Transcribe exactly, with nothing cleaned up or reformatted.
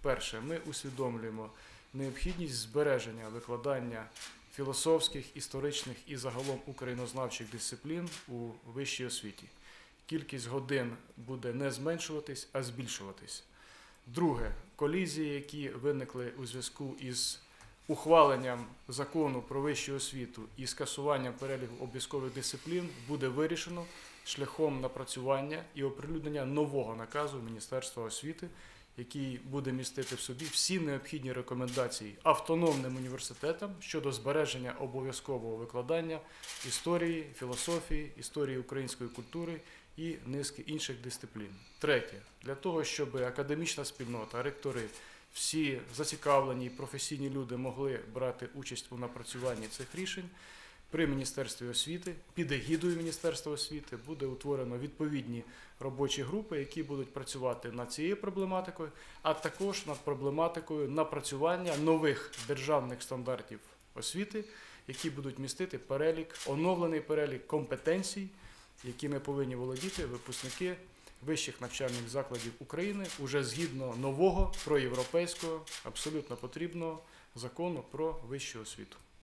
перше, ми усвідомлюємо необхідність збереження викладання філософських, історичних і загалом українознавчих дисциплін у вищій освіті. Кількість годин буде не зменшуватись, а збільшуватись. Друге, колізії, які виникли у зв'язку із ухваленням закону про вищу освіту і скасуванням переліку обов'язкових дисциплін, буде вирішено шляхом напрацювання і оприлюднення нового наказу Міністерства освіти, який буде містити в собі всі необхідні рекомендації автономним університетам щодо збереження обов'язкового викладання історії, філософії, історії української культури і низки інших дисциплін. Третє. Для того, щоб академічна спільнота, ректори, всі зацікавлені професійні люди могли брати участь у напрацюванні цих рішень, при Міністерстві освіти, під егідою Міністерства освіти буде утворено відповідні робочі групи, які будуть працювати над цією проблематикою, а також над проблематикою напрацювання нових державних стандартів освіти, які будуть містити перелік, оновлений перелік компетенцій, якими повинні володіти випускники вищих навчальних закладів України уже згідно нового проєвропейського, абсолютно потрібного закону про вищу освіту.